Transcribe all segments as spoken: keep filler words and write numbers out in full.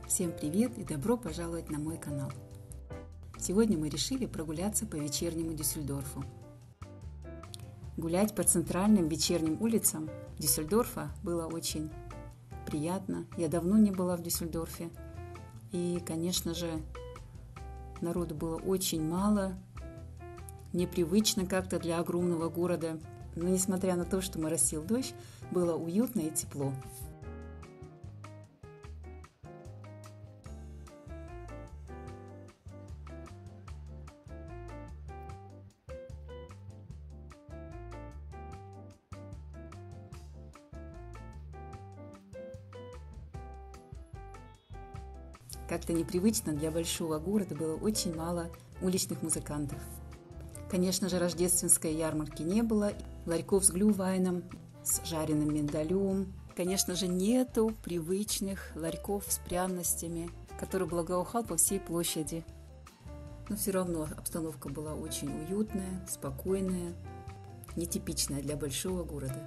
Всем привет и добро пожаловать на мой канал. Сегодня мы решили прогуляться по вечернему Дюссельдорфу. Гулять по центральным вечерним улицам Дюссельдорфа было очень приятно. Я давно не была в Дюссельдорфе. И, конечно же, народу было очень мало. Непривычно как-то для огромного города. Но несмотря на то, что моросил дождь, было уютно и тепло. Как-то непривычно для большого города, было очень мало уличных музыкантов. Конечно же, рождественской ярмарки не было, ларьков с глюhweinом, с жареным миндалем. Конечно же, нету привычных ларьков с пряностями, который благоухал по всей площади. Но все равно обстановка была очень уютная, спокойная, нетипичная для большого города.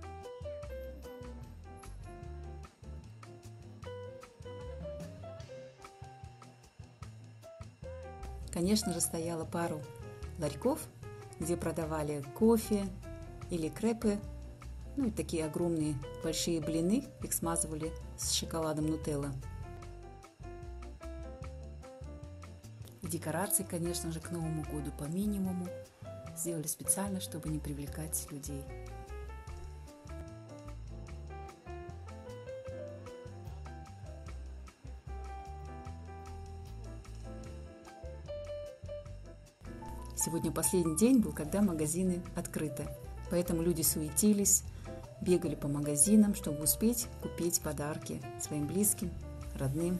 Конечно же, стояло пару ларьков, где продавали кофе или крепы, ну и такие огромные большие блины, их смазывали с шоколадом нутелла. И декорации, конечно же, к Новому году по минимуму сделали специально, чтобы не привлекать людей. Сегодня последний день был, когда магазины открыты, поэтому люди суетились, бегали по магазинам, чтобы успеть купить подарки своим близким, родным.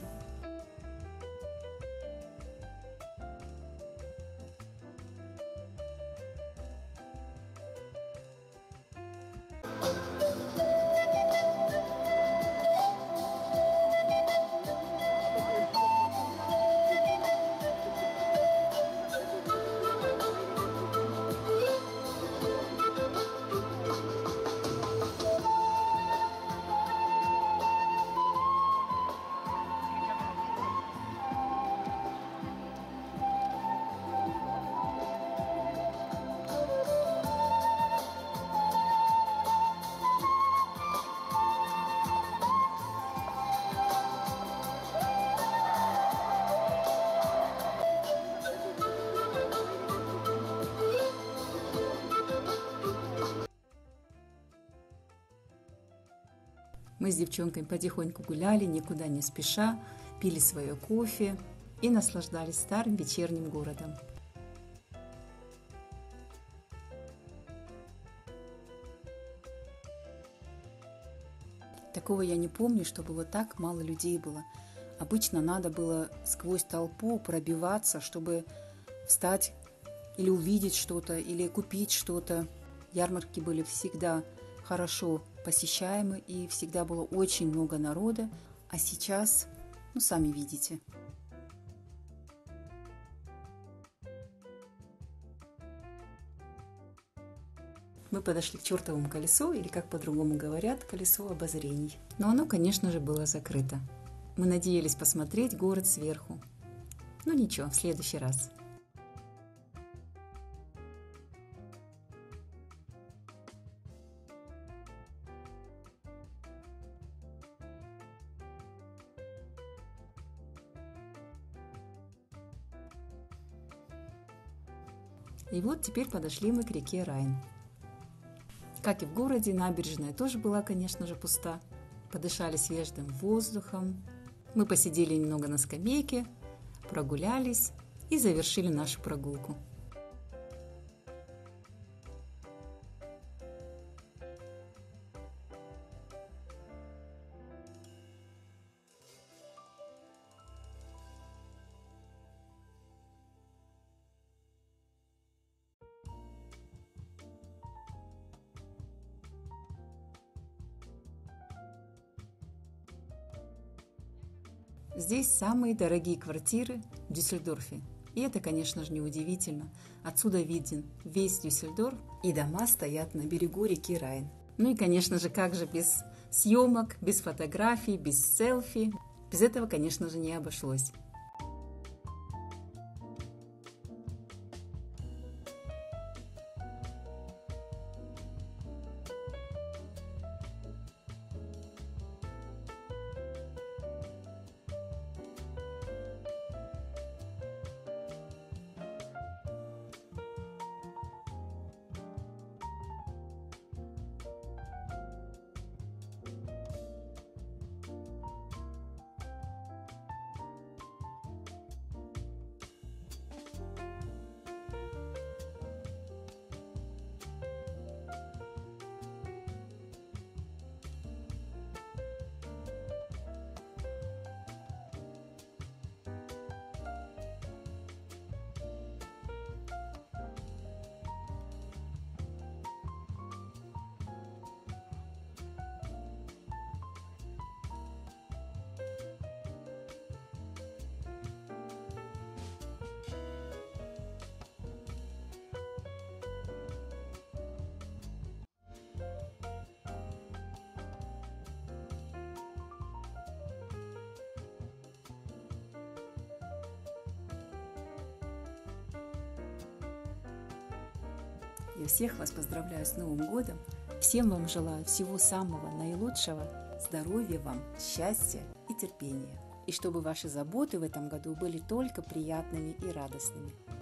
Мы с девчонками потихоньку гуляли, никуда не спеша, пили свое кофе и наслаждались старым вечерним городом. Такого я не помню, чтобы вот так мало людей было. Обычно надо было сквозь толпу пробиваться, чтобы встать или увидеть что-то, или купить что-то. Ярмарки были всегда хорошо посещаемы и всегда было очень много народа, а сейчас, ну, сами видите. Мы подошли к чертовому колесу, или, как по-другому говорят, колесо обозрений. Но оно, конечно же, было закрыто. Мы надеялись посмотреть город сверху. Ну ничего, в следующий раз. И вот теперь подошли мы к реке Райн. Как и в городе, набережная тоже была, конечно же, пуста. Подышали свежим воздухом. Мы посидели немного на скамейке, прогулялись и завершили нашу прогулку. Здесь самые дорогие квартиры в Дюссельдорфе. И это, конечно же, неудивительно. Отсюда виден весь Дюссельдорф, и дома стоят на берегу реки Райн. Ну и, конечно же, как же без съемок, без фотографий, без селфи. Без этого, конечно же, не обошлось. Я всех вас поздравляю с Новым годом. Всем вам желаю всего самого наилучшего, здоровья вам, счастья и терпения. И чтобы ваши заботы в этом году были только приятными и радостными.